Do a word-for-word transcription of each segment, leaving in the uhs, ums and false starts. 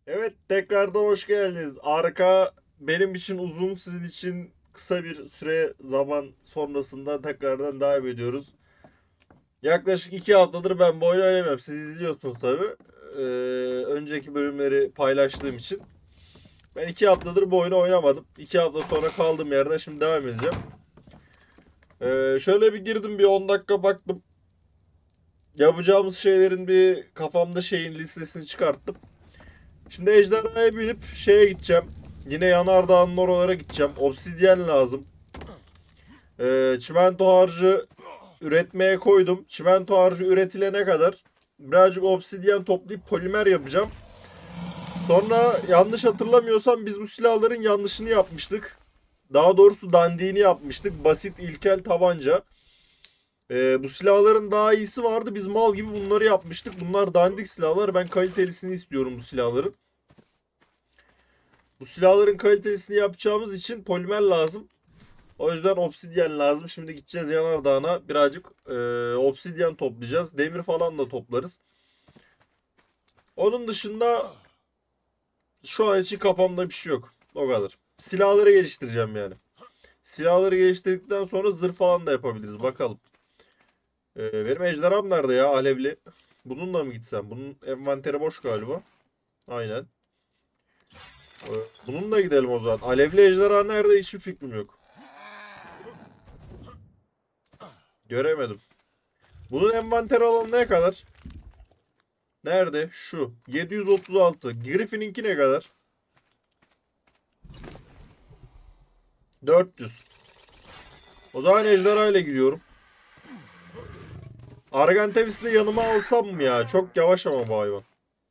Evet, tekrardan hoş geldiniz. Arka benim için uzun, sizin için kısa bir süre zaman sonrasında tekrardan devam ediyoruz. Yaklaşık iki haftadır ben bu oyunu oynamıyorum. Siz izliyorsunuz tabii. Ee, önceki bölümleri paylaştığım için. Ben iki haftadır bu oyunu oynamadım. iki hafta sonra kaldığım yerden şimdi devam edeceğim. Ee, şöyle bir girdim, bir on dakika baktım. Yapacağımız şeylerin bir kafamda şeyin listesini çıkarttım. Şimdi ejderhaya binip şeye gideceğim. Yine yanardağın oralara gideceğim. Obsidyen lazım. Ee, çimento harcı üretmeye koydum. Çimento harcı üretilene kadar birazcık obsidyen toplayıp polimer yapacağım. Sonra yanlış hatırlamıyorsam biz bu silahların yanlışını yapmıştık. Daha doğrusu dandiğini yapmıştık. Basit ilkel tabanca. Ee, bu silahların daha iyisi vardı. Biz mal gibi bunları yapmıştık. Bunlar dandik silahlar. Ben kalitelisini istiyorum bu silahların. Bu silahların kalitesini yapacağımız için polimer lazım. O yüzden obsidyen lazım. Şimdi gideceğiz yanardağına. Birazcık e, obsidyen toplayacağız. Demir falan da toplarız. Onun dışında şu an için kafamda bir şey yok. O kadar. Silahları geliştireceğim yani. Silahları geliştirdikten sonra zırh falan da yapabiliriz. Bakalım. E, benim ejderham nerede ya, alevli? Bununla mı gitsem? Bunun envanteri boş galiba. Aynen. E, bununla gidelim o zaman. Alevli ejderha nerede? Hiçbir fikrim yok. Göremedim. Bunun envanter alanı ne kadar? Nerede? Şu. yedi yüz otuz altı. Griffin'inki ne kadar? dört yüz. O zaman ejderha ile gidiyorum. Argantevis'i de yanıma alsam mı ya? Çok yavaş ama bu hayvan.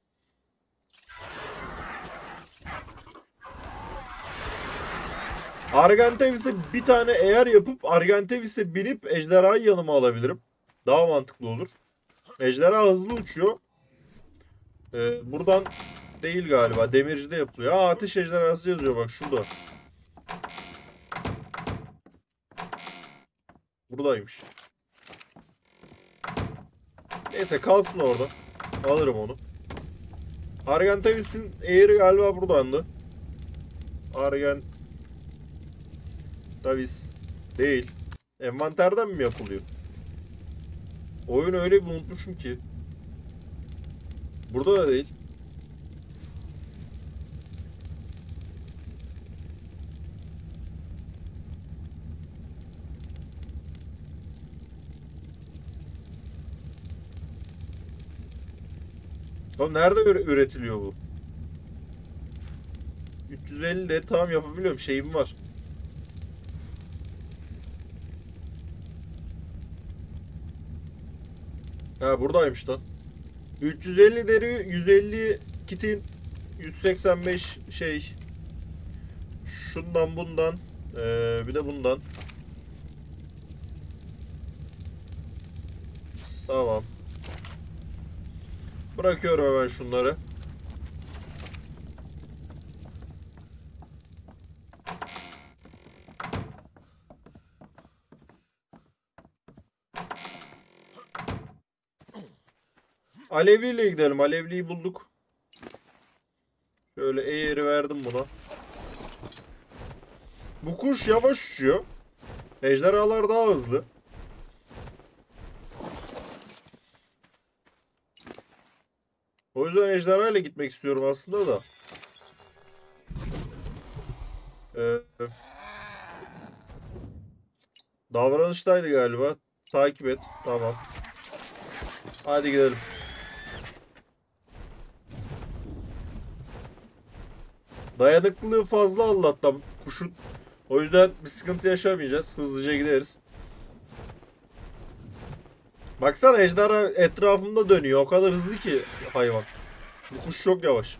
Argantevis'e bir tane eğer yapıp Argantevis'e binip ejderhayı yanıma alabilirim. Daha mantıklı olur. Ejderha hızlı uçuyor. Ee, buradan değil galiba. Demirci'de yapılıyor. Aa, ateş ejderhası yazıyor bak şurada. Buradaymış. Neyse kalsın orada. Alırım onu. Argentavis'in eğri galiba buradandı. Argentavis değil. Envanterden mi yapılıyor? Oyunu öyle bir unutmuşum ki. Burada da değil. Oğlum nerede üretiliyor bu? üç yüz elli de tamam yapabiliyorum. Şeyim var. Ha buradaymış lan. üç yüz elli deri, yüz elli kitin, yüz seksen beş şey. Şundan bundan. Ee, bir de bundan. Tamam. Bırakıyorum hemen şunları. Alevli ile gidelim. Alevliyi bulduk. Şöyle eğri verdim buna. Bu kuş yavaş uçuyor. Ejderhalar daha hızlı. O yüzden ejderha ile gitmek istiyorum aslında da. Ee, davranıştaydı galiba. Takip et. Tamam. Hadi gidelim. Dayanıklılığı fazla Allah'tan kuşun. O yüzden bir sıkıntı yaşamayacağız. Hızlıca gideriz. Baksana ejderha etrafımda dönüyor. O kadar hızlı ki hayvan. Bu kuş çok yavaş.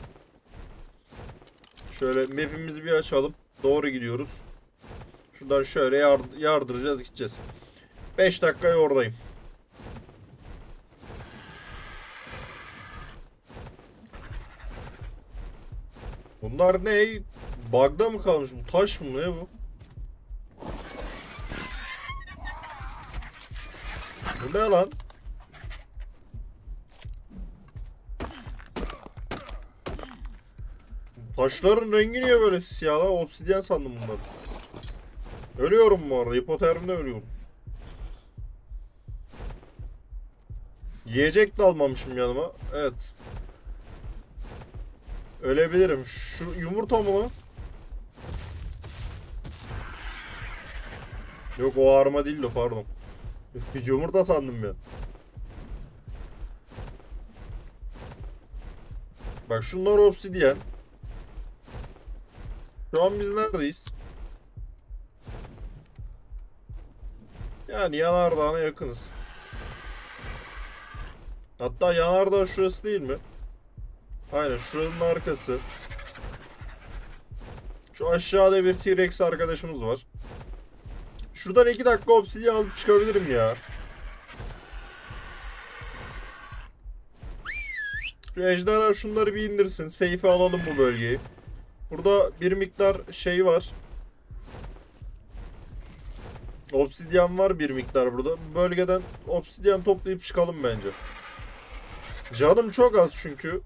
Şöyle map'imizi bir açalım. Doğru gidiyoruz. Şuradan şöyle yard yardıracağız gideceğiz. beş dakikaya oradayım. Bunlar ne? Bug'da mı kalmış? Bu taş mı? Ne bu? Bu ne lan? Taşların rengi niye böyle siyah lan? Obsidyen sandım bunları. Ölüyorum bu arada. Hipotermide ölüyorum. Yiyecek de almamışım yanıma. Evet. Ölebilirim. Şu yumurta mı lan? Yok o arma değil o, pardon. Yumurta sandım ben. Bak şunlar obsidyen. Şu an biz neredeyiz? Yani yanardağına yakınız. Hatta yanardağ şurası değil mi? Aynen şuranın arkası. Şu aşağıda bir T-Rex arkadaşımız var. Şuradan iki dakika obsidyen alıp çıkabilirim ya. Şu ejderha şunları bir indirsin. Seyfe alalım bu bölgeyi. Burada bir miktar şey var. Obsidyen var bir miktar burada. Bu bölgeden obsidyen toplayıp çıkalım bence. Canım çok az çünkü.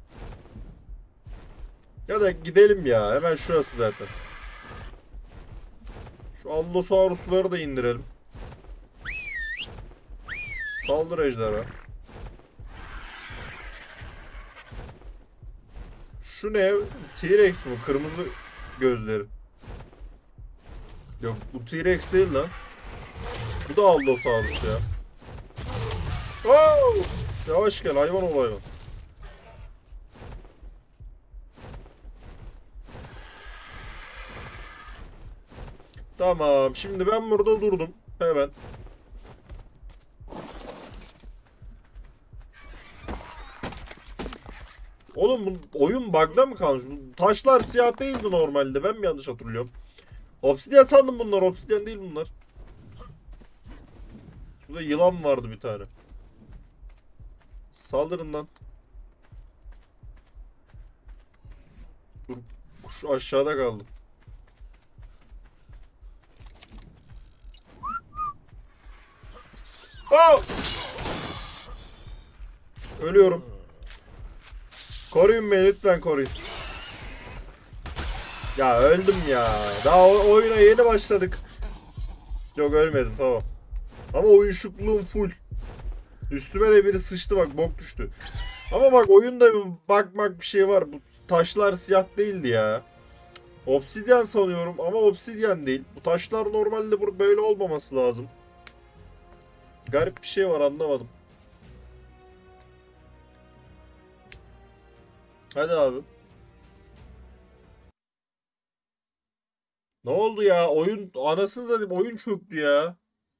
Ya da gidelim ya. Hemen şurası zaten. Şu Allosaurus'ları da indirelim. Saldır ejderha. Şu ne? T-Rex mi? Kırmızı gözleri. Yok bu T-Rex değil lan. Bu da Allosaurus ya. Oh! Yavaş gel, hayvan ol hayvan. Tamam, şimdi ben burada durdum. Hemen. Oğlum bu oyun bug'da mı kalmış? Bu taşlar siyah değildi normalde. Ben mi yanlış hatırlıyorum? Obsidyen sandım bunlar. Obsidyen değil bunlar. Burada yılan vardı bir tane. Saldırın lan. Dur. Şu aşağıda kaldım. Oh! Ölüyorum. Koruyun beni lütfen, koruyun. Ya öldüm ya. Daha oyuna yeni başladık. Yok ölmedim, tamam. Ama uyuşukluğum full. Üstüme de biri sıçtı, bak bok düştü. Ama bak oyunda bir bakmak bir şey var. Bu taşlar siyah değildi ya. Obsidyen sanıyorum ama obsidyen değil. Bu taşlar normalde böyle olmaması lazım. Garip bir şey var, anlamadım. Hadi abi. Ne oldu ya? Oyun anasını satayım, oyun çöktü ya.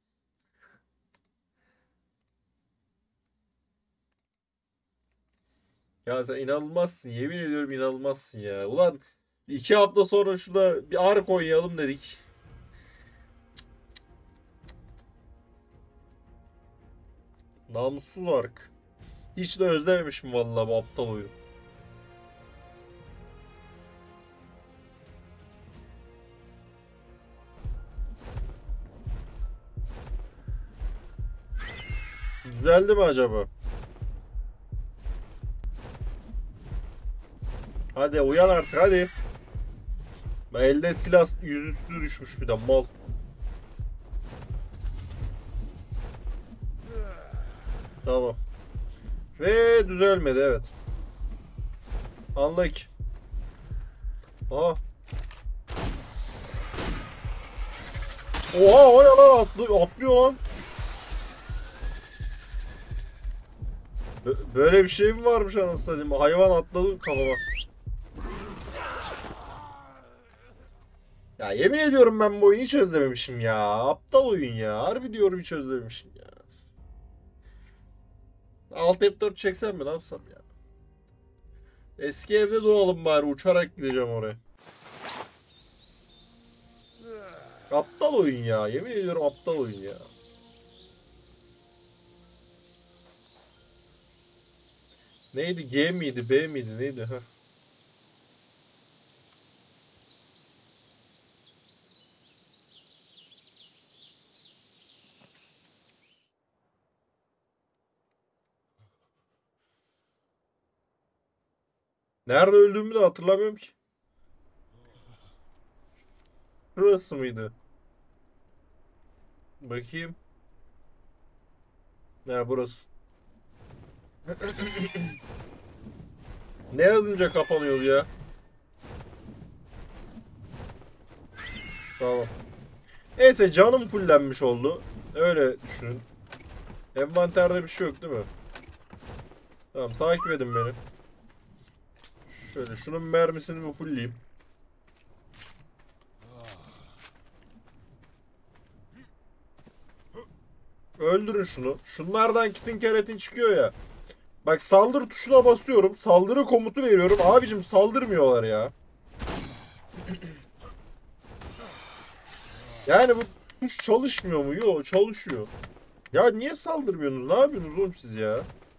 Ya sen inanılmazsın. Yemin ediyorum inanılmazsın ya. Ulan iki hafta sonra şurada bir ark oynayalım dedik. Namussuz ark. Hiç de özlememişim vallahi bu aptal oyunu. Düzeldi mi acaba? Hadi uyan artık hadi. Elde silah yüzüstü düşmüş bir de mal. Tamam. Ve düzelmedi, evet. Anla ki. Aha. Oha o ne lan, atlıyor, atlıyor lan. Bö- Böyle bir şey mi varmış anasını satayım? Hayvan atladı kafama. Ya yemin ediyorum ben bu oyunu hiç özlememişim ya. Aptal oyun ya. Harbi diyorum hiç özlememişim ya. Alt F dört çeksem mi, ne yapsam ya? Eski evde doğalım bari, uçarak gideceğim oraya. Aptal oyun ya. Yemin ediyorum aptal oyun ya. Neydi? G miydi? B miydi? Neydi? Heh. Nerede öldüğümü de hatırlamıyorum ki. Şurası mıydı? Bakayım. Ya burası. Ne yazınca kapanıyor ya? Tamam. Neyse canım fullenmiş oldu. Öyle düşünün. Envanterde bir şey yok değil mi? Tamam, takip edin beni. Şöyle şunun mermisini bir fullleyeyim. Öldürün şunu. Şunlardan kitin keretin çıkıyor ya. Bak, saldır tuşuna basıyorum. Saldırı komutu veriyorum. Abicim saldırmıyorlar ya. Yani bu tuş çalışmıyor mu? Yok, çalışıyor. Ya niye saldırmıyorsunuz? Ne yapıyorsunuz oğlum siz ya?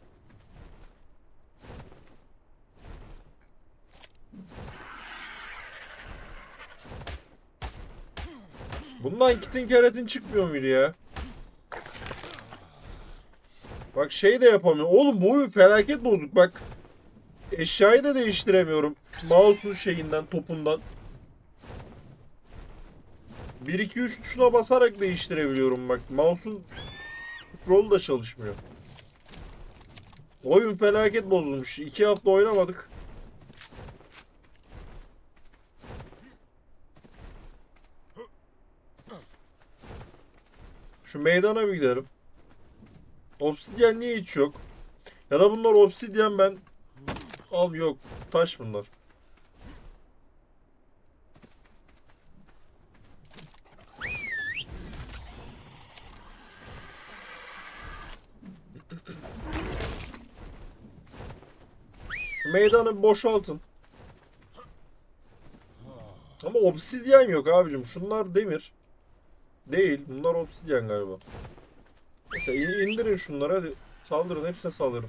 Bundan kitin keretin çıkmıyor muydu ya? Bak, şey de yapamıyorum. Oğlum bu oyun felaket bozuk. Bak, eşyayı da değiştiremiyorum. Mouse'un şeyinden, topundan. bir iki üç tuşuna basarak değiştirebiliyorum bak. Mouse'un scroll da çalışmıyor. Oyun felaket bozulmuş. iki hafta oynamadık. Şu meydana bir gidelim. Obsidyen niye hiç yok? Ya da bunlar obsidyen, ben... Al, yok. Taş bunlar. Şu meydanı bir boşaltın. Ama obsidyen yok abicim. Şunlar demir. Değil. Bunlar obsidyen galiba. Mesela indirin şunları hadi. Saldırın. Hepsine saldırın.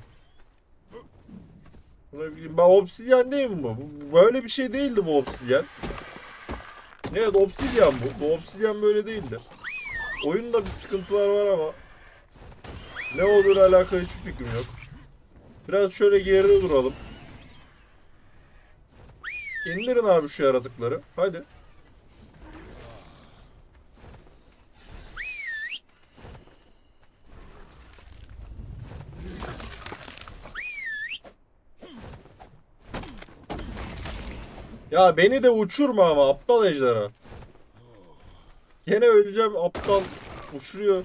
Ben obsidyen değil mi bu? Böyle bir şey değildi bu obsidyen. Evet, obsidyen bu. Bu obsidyen böyle değildi. Oyunda bir sıkıntılar var ama ne olduğuyla alakalı hiçbir fikrim yok. Biraz şöyle geride duralım. İndirin abi şu yaratıkları. Hadi. Ya beni de uçurma ama aptal ejderha. Gene öleceğim, aptal. Uçuruyor.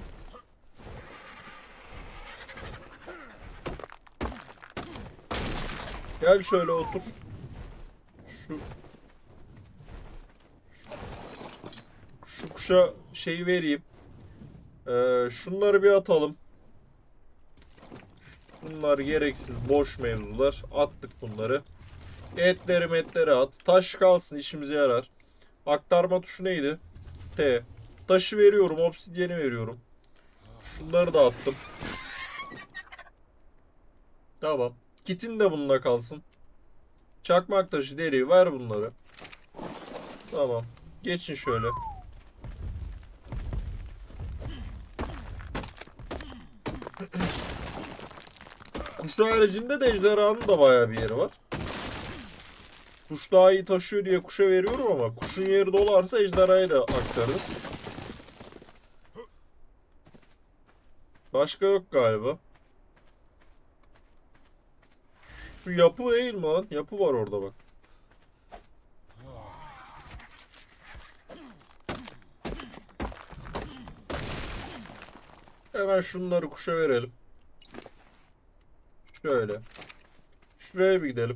Gel şöyle otur. Şu şu kuşa şeyi vereyim. Ee, şunları bir atalım. Bunlar gereksiz boş mevzular. Attık bunları. Etleri metleri at. Taş kalsın, işimize yarar. Aktarma tuşu neydi? T. Taşı veriyorum. Obsidyeni veriyorum. Şunları da attım. Tamam. Kitin de bununla kalsın. Çakmak taşı, deri, ver bunları. Tamam. Geçin şöyle. Kuş haricinde de ejderhanın da bayağı bir yeri var. Kuş daha iyi taşıyor diye kuşa veriyorum ama kuşun yeri dolarsa ejderhayı da aktarırız. Başka yok galiba. Şu yapı değil mi lan? Yapı var orada bak. Hemen şunları kuşa verelim. Şöyle. Şuraya bir gidelim.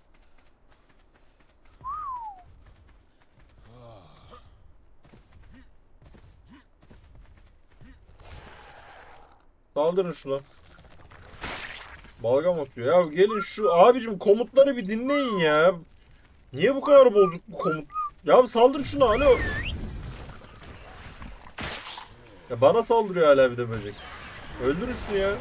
Saldırın şuna. Balgam atıyor. Ya gelin şu abicim komutları bir dinleyin ya. Niye bu kadar bozuk bu komut? Ya saldır şuna, alo. Ya bana saldırıyor hala bir de böcek. Öldürün şunu ya.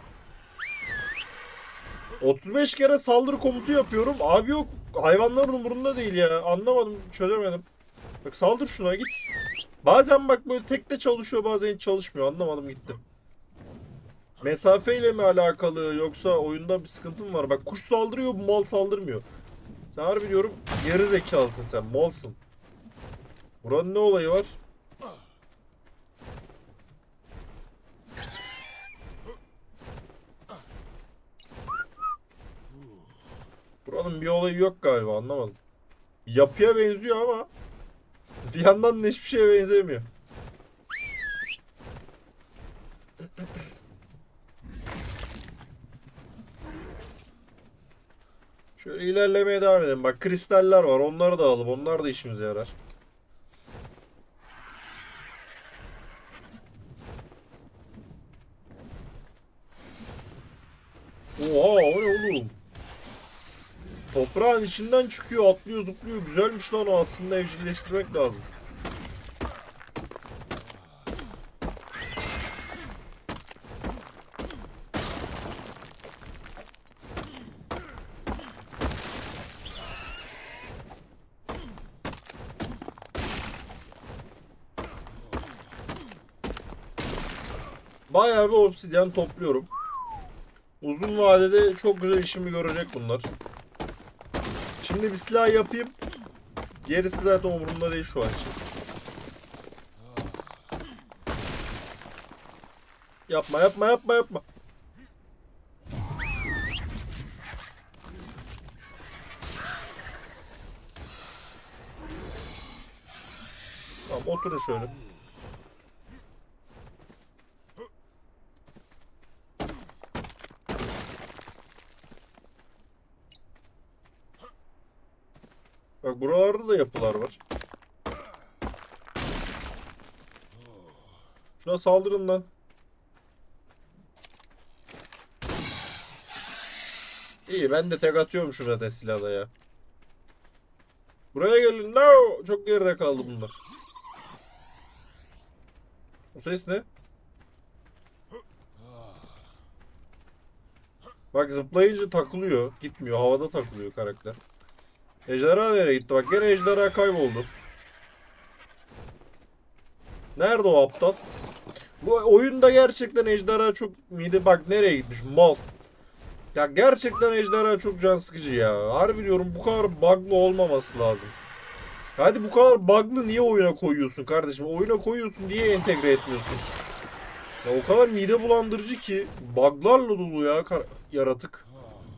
otuz beş kere saldırı komutu yapıyorum. Abi yok. Hayvanların umurunda değil ya. Anlamadım. Çözemedim. Bak, saldır şuna, git. Bazen bak böyle tekte çalışıyor, bazen hiç çalışmıyor. Anlamadım gitti. Mesafeyle mi alakalı yoksa oyunda bir sıkıntı mı var? Bak, kuş saldırıyor, bu mal saldırmıyor. Sen harbi diyorum, geri zekalısın sen. Malsın. Buranın ne olayı var? Buranın bir olayı yok galiba, anlamadım. Yapıya benziyor ama bir yandan da hiçbir şeye benzemiyor. Şöyle ilerlemeye devam edelim. Bak kristaller var. Onları da alalım. Onlar da işimize yarar. Oha, o ne oğlum? Toprağın içinden çıkıyor, atlıyor, zıplıyor. Güzelmiş lan o, aslında evcilleştirmek lazım. Bayağı bir obsidyen topluyorum. Uzun vadede çok güzel işimi görecek bunlar. Şimdi bir silah yapayım. Gerisi zaten umurumda değil şu an için. Yapma yapma yapma yapma. Tamam, oturun şöyle. Bak buralarda da yapılar var. Şuna saldırın lan. İyi, ben de tek atıyormuşum zaten silahla ya. Buraya gelin. No! Çok geride kaldı bunlar. O ses ne? Bak zıplayınca takılıyor. Gitmiyor. Havada takılıyor karakter. Ejderha nereye gitti? Bak gene ejderha kayboldu. Nerede o aptal? Bu oyunda gerçekten ejderha çok mide... Bak nereye gitmiş? Mal. Ya gerçekten ejderha çok can sıkıcı ya. Harbi diyorum, bu kadar bug'lı olmaması lazım. Hadi bu kadar bug'lı niye oyuna koyuyorsun kardeşim? Oyuna koyuyorsun, niye entegre etmiyorsun? Ya o kadar mide bulandırıcı ki. Bug'larla dolu ya yaratık.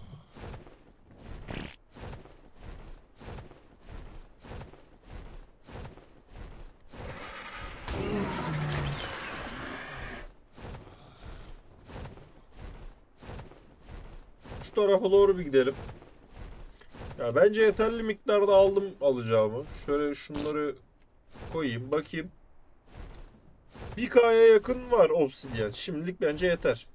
Şu tarafa doğru bir gidelim. Ya bence yeterli miktarda aldım alacağımı. Şöyle şunları koyayım bakayım. bir K'ya yakın var obsidyen. Şimdilik bence yeter.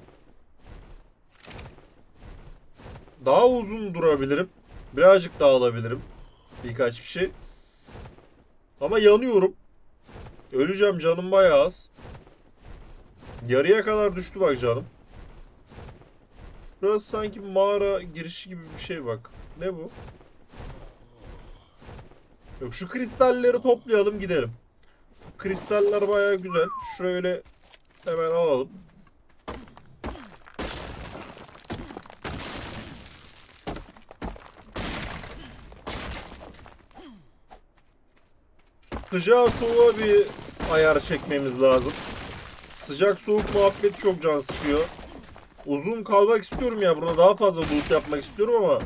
Daha uzun durabilirim. Birazcık daha alabilirim. Birkaç bir şey. Ama yanıyorum. Öleceğim, canım bayağı az. Yarıya kadar düştü bak canım. Burası sanki mağara girişi gibi bir şey bak. Ne bu? Yok, şu kristalleri toplayalım gidelim. Kristaller bayağı güzel. Şöyle hemen alalım. Sıcağı soğuğa bir ayar çekmemiz lazım. Sıcak soğuk muhabbeti çok can sıkıyor. Uzun kalmak istiyorum ya. Burada daha fazla loot yapmak istiyorum ama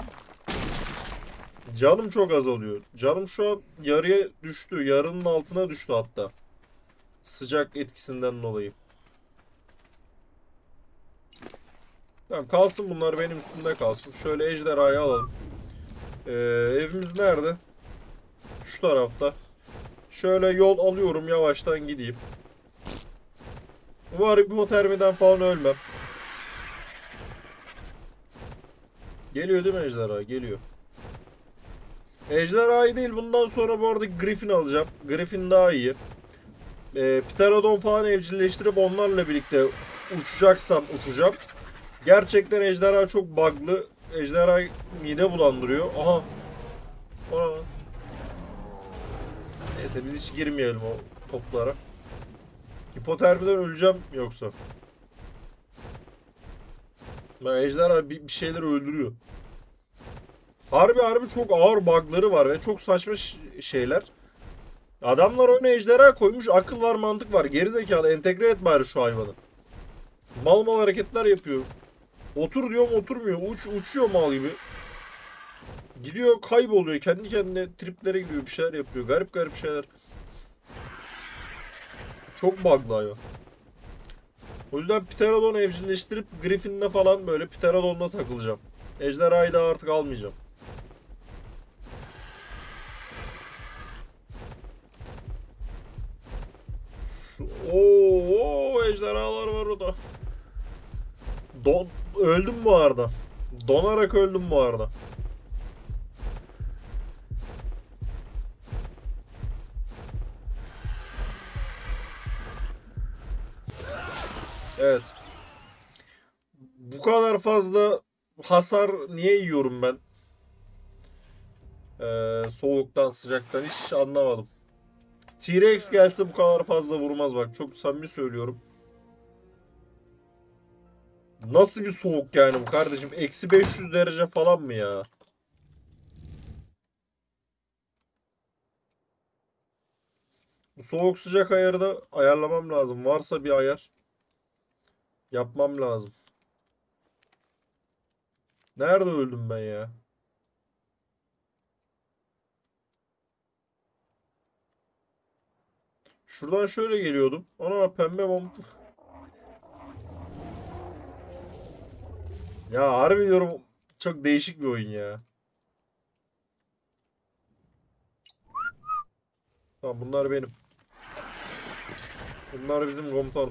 canım çok azalıyor. Canım şu an yarıya düştü. Yarının altına düştü hatta. Sıcak etkisinden dolayı. Tamam, kalsın bunlar benim üstümde kalsın. Şöyle ejderhayı alalım. Ee, evimiz nerede? Şu tarafta. Şöyle yol alıyorum, yavaştan gideyim. Umarım hipotermiden falan ölmem. Geliyor değil mi ejderha? Geliyor. Ejderhayı değil, bundan sonra bu arada Griffin alacağım. Griffin daha iyi. Ee, Pterodon falan evcilleştirip onlarla birlikte uçacaksam uçacağım. Gerçekten ejderha çok bug'lı. Ejderha mide bulandırıyor. Aha. Aha. Neyse biz hiç girmeyelim o toplara. Hipotermiden öleceğim yoksa. Ben ejderha bir, bir şeyler öldürüyor. Harbi harbi çok ağır bug'ları var ve çok saçma şeyler. Adamlar oyuna ejderha koymuş. Akıl var, mantık var. Gerizekalı, entegre et bari şu hayvanı. Mal mal hareketler yapıyor. Otur diyorum, oturmuyor. Uç, uçuyor mal gibi. Gidiyor, kayboluyor. Kendi kendine triplere giriyor. Bir şeyler yapıyor. Garip garip şeyler. Çok bug'lı hayvan. O yüzden Pterodon evcilleştirip Griffin'le falan böyle Pterodon'la takılacağım. Ejderhayı da artık almayacağım. Şu, oo, ejderhalar var orada. Don, öldüm bu arada. Donarak öldüm bu arada. Evet. Bu kadar fazla hasar niye yiyorum ben? Ee, soğuktan, sıcaktan hiç anlamadım. T-Rex gelse bu kadar fazla vurmaz bak. Çok samimi söylüyorum. Nasıl bir soğuk yani bu kardeşim? Eksi beş yüz derece falan mı ya? Bu soğuk sıcak ayarı da ayarlamam lazım. Varsa bir ayar yapmam lazım. Nerede öldüm ben ya? Şuradan şöyle geliyordum. Ana pembe mont. Ya harbi diyorum, çok değişik bir oyun ya. Tamam, bunlar benim. Bunlar bizim komutanım.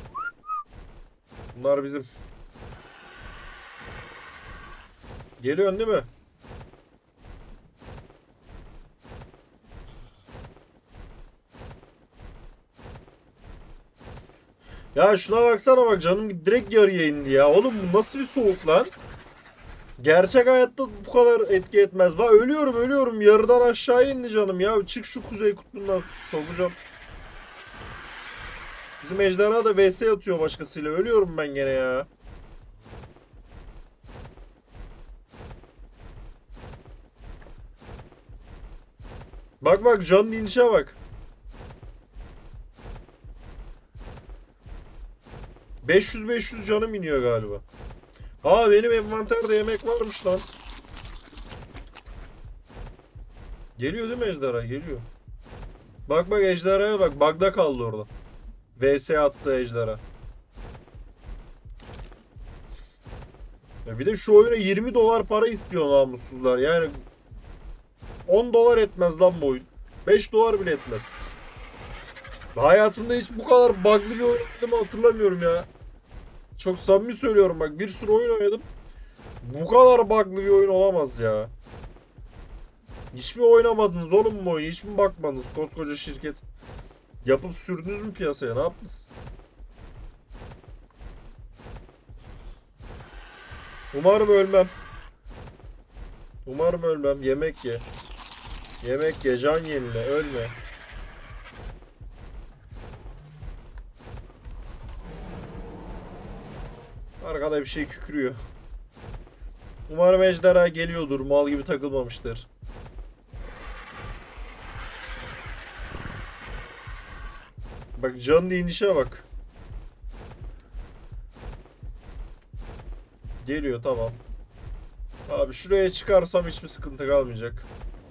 Bunlar bizim. Geliyorsun değil mi? Ya şuna baksana bak, canım direkt yarıya indi ya. Oğlum bu nasıl bir soğuk lan? Gerçek hayatta bu kadar etki etmez. Bak ölüyorum ölüyorum. Yarıdan aşağı indi canım ya. Çık şu kuzey kutbundan, sokacağım. Bizim ejderha da V S atıyor başkasıyla. Ölüyorum ben gene ya. Bak bak, canın inişe bak. beş yüz beş yüz canım iniyor galiba. Aa, benim envanterde yemek varmış lan. Geliyor değil mi ejderha? Geliyor. Bak bak, ejderhaya bak. Bug'da kaldı orada. V S attı ejderha. Ya bir de şu oyuna yirmi dolar para istiyor namussuzlar. Yani on dolar etmez lan bu oyun. beş dolar bile etmez. Hayatımda hiç bu kadar bug'lı bir oyun oynadığımı hatırlamıyorum ya. Çok samimi söylüyorum bak, bir sürü oyun oynadım. Bu kadar bug'lı bir oyun olamaz ya. Hiç mi oynamadınız oğlum bu oyunu? Hiç mi bakmadınız koskoca şirket? Yapıp sürdünüz mü piyasaya? Ne yaptınız? Umarım ölmem. Umarım ölmem. Yemek ye. Yemek ye. Can yenile. Ölme. Arkada bir şey kükrüyor. Umarım ejderha geliyordur. Mal gibi takılmamıştır. Bak canlı inişe bak. Geliyor, tamam. Abi şuraya çıkarsam hiçbir sıkıntı kalmayacak.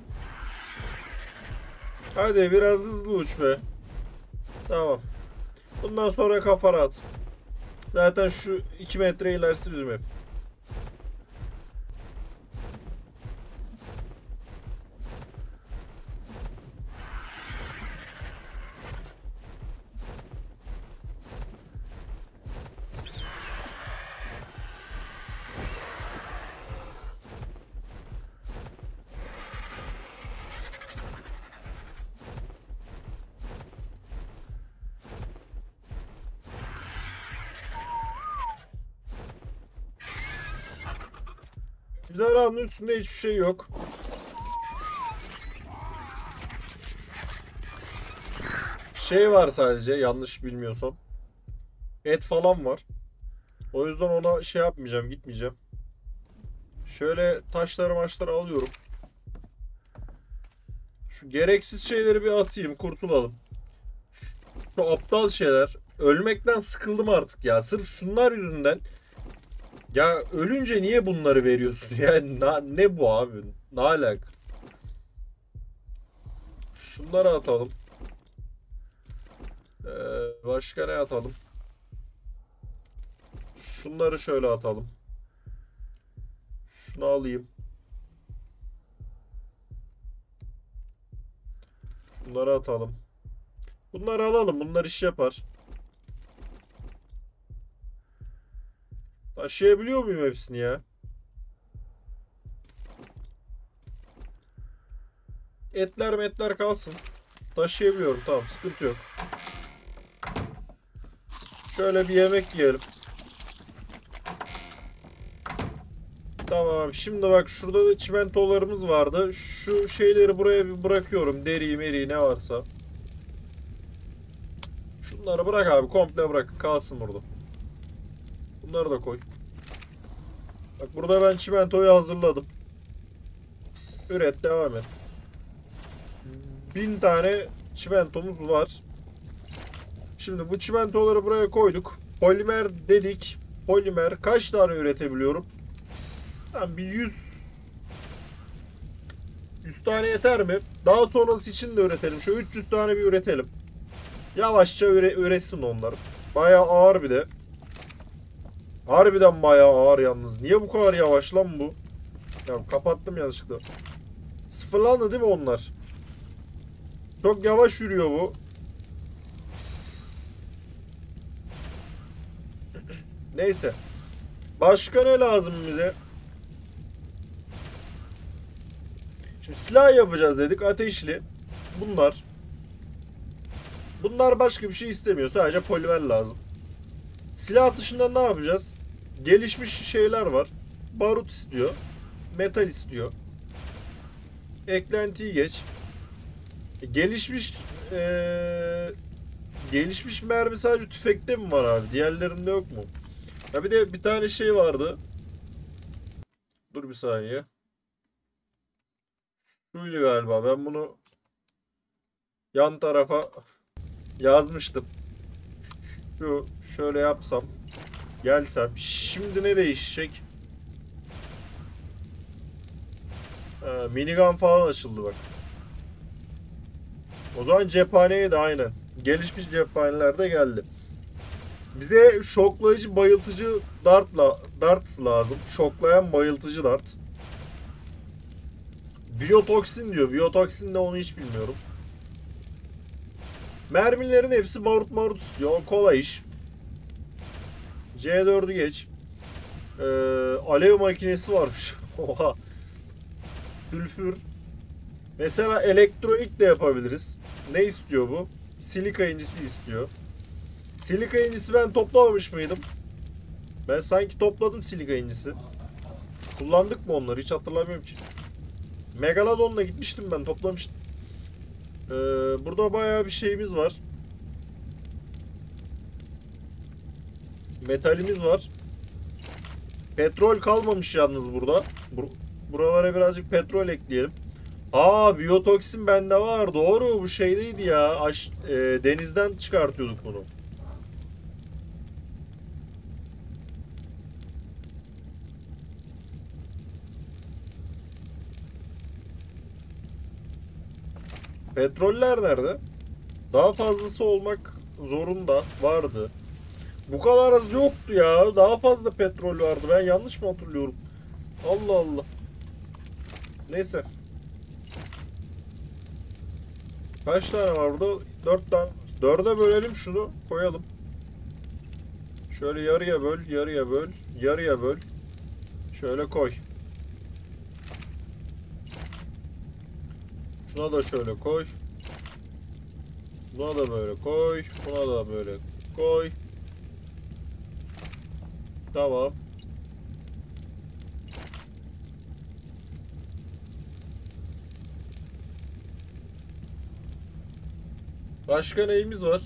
Hadi biraz hızlı uç be. Tamam. Bundan sonra kafa rahat. Zaten şu iki metre ilerisi bizim ev. Ejderhanın üstünde hiçbir şey yok. Şey var sadece, yanlış bilmiyorsam. Et falan var. O yüzden ona şey yapmayacağım, gitmeyeceğim. Şöyle taşları maçları alıyorum. Şu gereksiz şeyleri bir atayım, kurtulalım. Şu aptal şeyler. Ölmekten sıkıldım artık ya. Sırf şunlar yüzünden. Ya ölünce niye bunları veriyorsun? Yani na, ne bu abi? Ne alaka? Şunları atalım. Ee, başka ne atalım? Şunları şöyle atalım. Şunu alayım. Bunları atalım. Bunları alalım. Bunlar iş yapar. Taşıyabiliyor muyum hepsini ya? Etler metler kalsın. Taşıyabiliyorum. Tamam, sıkıntı yok. Şöyle bir yemek yiyelim. Tamam, şimdi bak şurada da çimentolarımız vardı. Şu şeyleri buraya bir bırakıyorum. Deriyi meriyi ne varsa. Şunları bırak abi, komple bırak. Kalsın burada. Bunları da koy. Bak burada ben çimentoyu hazırladım. Üret, devam et. Bin tane çimentomuz var. Şimdi bu çimentoları buraya koyduk. Polimer dedik. Polimer kaç tane üretebiliyorum? Tamam, bir yüz yüz tane yeter mi? Daha sonrası için de üretelim. Şu üç yüz tane bir üretelim. Yavaşça üre, üretsin onlar. Bayağı ağır bir de. Harbiden bayağı ağır yalnız. Niye bu kadar yavaş lan bu? Ya kapattım yanlışlıkla. Sıfırlandı değil mi onlar? Çok yavaş yürüyor bu. Neyse. Başka ne lazım bize? Şimdi silah yapacağız dedik. Ateşli. Bunlar. Bunlar başka bir şey istemiyor. Sadece polimer lazım. Silah dışında ne yapacağız? Gelişmiş şeyler var. Barut istiyor. Metal istiyor. Eklentiyi geç. Gelişmiş ee, gelişmiş mermi sadece tüfekte mi var abi? Diğerlerinde yok mu? Ya bir de bir tane şey vardı. Dur bir saniye. Şuydu galiba. Ben bunu yan tarafa yazmıştım. Şu şöyle yapsam, gelsem. Şimdi ne değişecek? Ha, minigun falan açıldı bak. O zaman cephaneye de aynen. Gelişmiş cephaneler de geldi. Bize şoklayıcı bayıltıcı dartla dart lazım. Şoklayan bayıltıcı dart. Biyotoksin diyor. Biyotoksin ne, onu hiç bilmiyorum. Mermilerin hepsi barut marut istiyor. Kolay iş. C dördü geç. Ee, alev makinesi varmış. Oha. Sülfür. Mesela elektronik de yapabiliriz. Ne istiyor bu? Silika incisi istiyor. Silika incisi ben toplamamış mıydım? Ben sanki topladım silika incisi. Kullandık mı onları? Hiç hatırlamıyorum ki. Megalodon'la gitmiştim ben, toplamıştım. Ee, burada bayağı bir şeyimiz var. Metalimiz var. Petrol kalmamış yalnız burada. Bur buralara birazcık petrol ekleyelim. Aa, biyotoksin bende var. Doğru, bu şeydeydi ya. Aş e, denizden çıkartıyorduk bunu. Petroller nerede? Daha fazlası olmak zorunda vardı. Bu kadar az yoktu ya. Daha fazla petrol vardı. Ben yanlış mı hatırlıyorum? Allah Allah. Neyse. Kaç tane var burada? Dört tane. Dörde bölelim şunu. Koyalım. Şöyle yarıya böl. Yarıya böl. Yarıya böl. Şöyle koy. Şuna da şöyle koy. Buna da böyle koy. Buna da böyle koy. Tamam. Başka neyimiz var?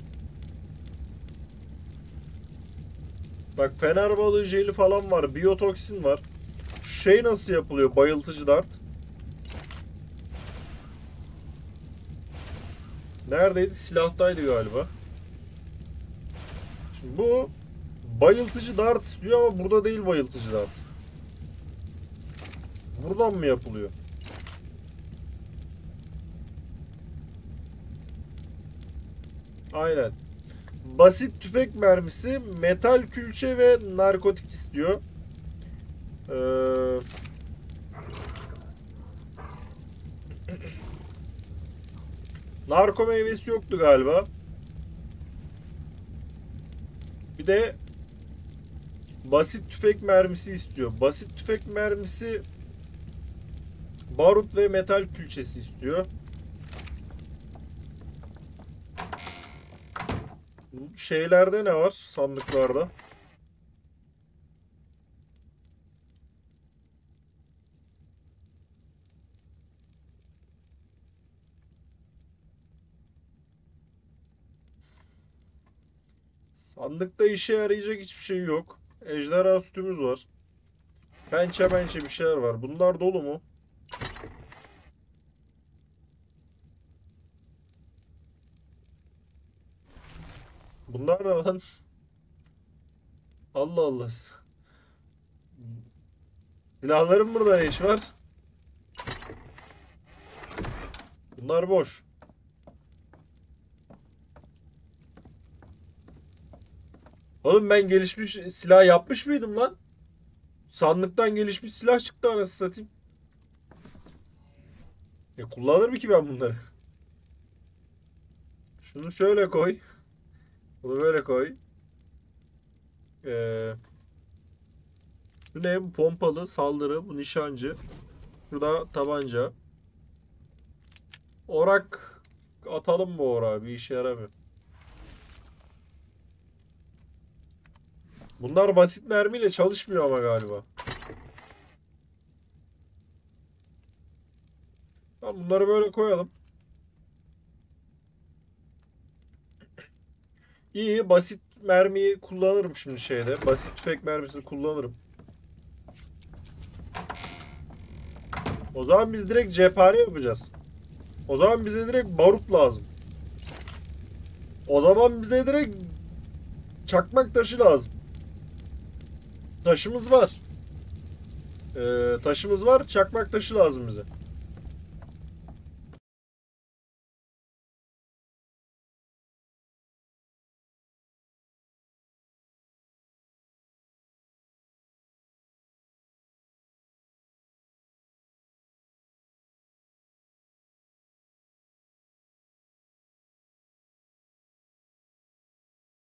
Bak, fener balığı jeli falan var. Biyotoksin var. Şey nasıl yapılıyor? Bayıltıcı dart. Neredeydi? Silahtaydı galiba. Şimdi bu bayıltıcı dart istiyor ama burada değil bayıltıcı dart. Buradan mı yapılıyor? Aynen. Basit tüfek mermisi, metal külçe ve narkotik istiyor. Ee, narko meyvesi yoktu galiba. Bir de basit tüfek mermisi istiyor. Basit tüfek mermisi, barut ve metal külçesi istiyor. Şeylerde ne var? Sandıklarda. Sandıkta işe yarayacak hiçbir şey yok. Ejderha sütümüz var. Pençe pençe bir şeyler var. Bunlar dolu mu? Bunlar ne lan? Allah Allah. Silahların burada ne iş var? Bunlar boş. Oğlum ben gelişmiş silah yapmış mıydım lan? Sandıktan gelişmiş silah çıktı anasını satayım. E kullanır mı ki ben bunları? Şunu şöyle koy. Bunu böyle koy. Ee, bu ne? Bu pompalı saldırı. Bu nişancı. Şurada tabanca. Orak atalım mı orağa? Bir işe yaramıyor. Bunlar basit mermiyle çalışmıyor ama galiba. Tamam, bunları böyle koyalım. İyi, basit mermiyi kullanırım şimdi şeyde. Basit tüfek mermisini kullanırım. O zaman biz direkt cephane yapacağız. O zaman bize direkt barut lazım. O zaman bize direkt çakmak taşı lazım. Taşımız var. Ee, taşımız var. Çakmak taşı lazım bize.